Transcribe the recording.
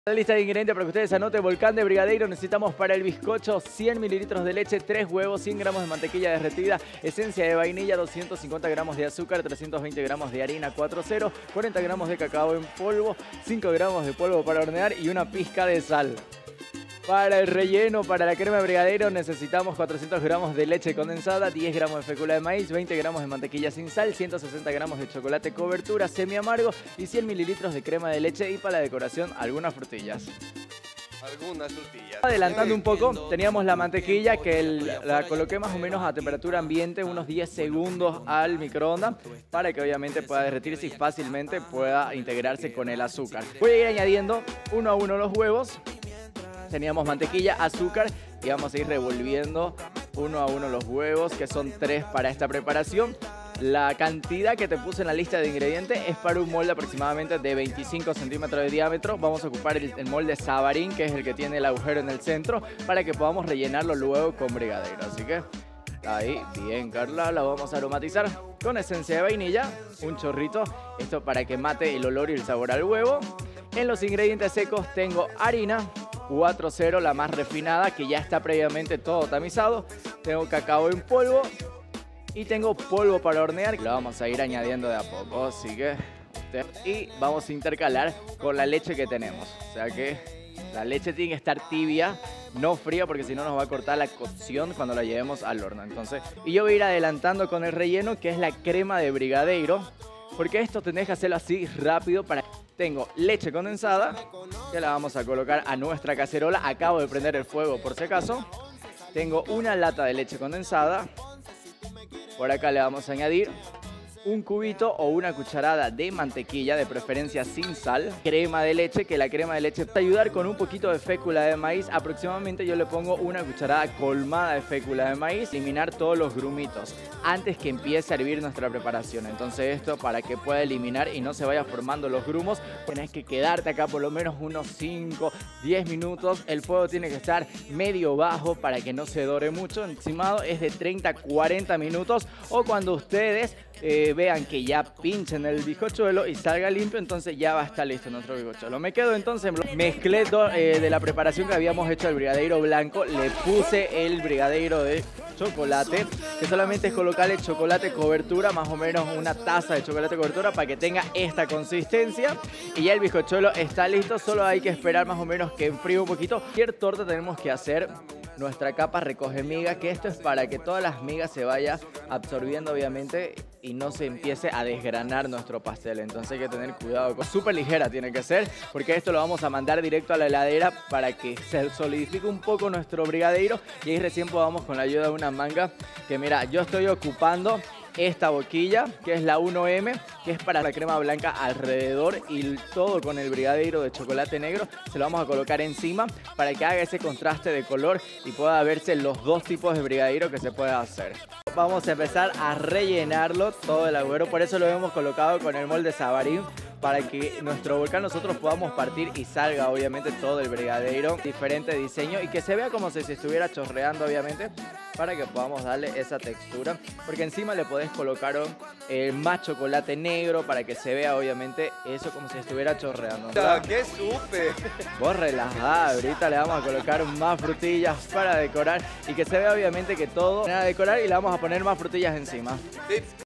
La lista de ingredientes para que ustedes anoten: volcán de brigadeiro. Necesitamos para el bizcocho 100 mililitros de leche, 3 huevos, 100 gramos de mantequilla derretida, esencia de vainilla, 250 gramos de azúcar, 320 gramos de harina 4.0, 40 gramos de cacao en polvo, 5 gramos de polvo para hornear y una pizca de sal. Para el relleno, para la crema de brigadeiro, necesitamos 400 gramos de leche condensada, 10 gramos de fécula de maíz, 20 gramos de mantequilla sin sal, 160 gramos de chocolate cobertura semi amargo y 100 mililitros de crema de leche, y para la decoración algunas frutillas. Adelantando un poco, teníamos la mantequilla que la coloqué más o menos a temperatura ambiente, unos 10 segundos al microondas, para que obviamente pueda derretirse y fácilmente pueda integrarse con el azúcar. Voy a ir añadiendo uno a uno los huevos. Teníamos mantequilla, azúcar y vamos a ir revolviendo uno a uno los huevos, que son 3 para esta preparación. La cantidad que te puse en la lista de ingredientes es para un molde aproximadamente de 25 centímetros de diámetro. Vamos a ocupar el molde Sabarín, que es el que tiene el agujero en el centro, para que podamos rellenarlo luego con brigadeiro. Así que ahí, bien, Carla, la vamos a aromatizar con esencia de vainilla, un chorrito, esto para que mate el olor y el sabor al huevo. En los ingredientes secos tengo harina 4.0, la más refinada, que ya está previamente todo tamizado. Tengo cacao en polvo y tengo polvo para hornear. Lo vamos a ir añadiendo de a poco, así que... Y vamos a intercalar con la leche que tenemos. O sea que la leche tiene que estar tibia, no fría, porque si no nos va a cortar la cocción cuando la llevemos al horno. Entonces, y yo voy a ir adelantando con el relleno, que es la crema de brigadeiro, porque esto tenés que hacerlo así rápido. Tengo leche condensada, que la vamos a colocar a nuestra cacerola. Acabo de prender el fuego por si acaso. Tengo una lata de leche condensada. Por acá le vamos a añadir un cubito o una cucharada de mantequilla, de preferencia sin sal. Crema de leche, que la crema de leche va a ayudar con un poquito de fécula de maíz. Aproximadamente yo le pongo una cucharada colmada de fécula de maíz. Eliminar todos los grumitos antes que empiece a hervir nuestra preparación. Entonces esto, para que pueda eliminar y no se vaya formando los grumos, tenés que quedarte acá por lo menos unos 5, 10 minutos. El fuego tiene que estar medio bajo para que no se dore mucho. Encimado es de 30 a 40 minutos, o cuando ustedes vean que ya pinchen el bizcochuelo y salga limpio, entonces ya va a estar listo nuestro bizcochuelo. Me quedo entonces, mezclé de la preparación que habíamos hecho el brigadeiro blanco, le puse el brigadeiro de chocolate, que solamente es colocarle chocolate cobertura, más o menos una taza de chocolate cobertura, para que tenga esta consistencia, y ya el bizcochuelo está listo. Solo hay que esperar más o menos que enfríe un poquito. Cualquier torta tenemos que hacer nuestra capa recoge miga, que esto es para que todas las migas se vayan absorbiendo obviamente y no se empiece a desgranar nuestro pastel. Entonces hay que tener cuidado, súper ligera tiene que ser, porque esto lo vamos a mandar directo a la heladera para que se solidifique un poco nuestro brigadeiro, y ahí recién podamos, con la ayuda de una manga, que mira, yo estoy ocupando esta boquilla, que es la 1M, que es para la crema blanca alrededor, y todo con el brigadeiro de chocolate negro se lo vamos a colocar encima para que haga ese contraste de color y pueda verse los dos tipos de brigadeiro que se puede hacer. Vamos a empezar a rellenarlo todo el agujero, por eso lo hemos colocado con el molde Sabarín, para que nuestro volcán nosotros podamos partir y salga obviamente todo el brigadeiro, diferente diseño, y que se vea como si se estuviera chorreando obviamente, para que podamos darle esa textura, porque encima le podés colocar más chocolate negro para que se vea obviamente eso como si estuviera chorreando, ¿verdad? ¡Qué súper! Vos relajá, ahorita le vamos a colocar más frutillas para decorar y que se vea obviamente que todo va a decorar, y le vamos a poner más frutillas encima. Sí.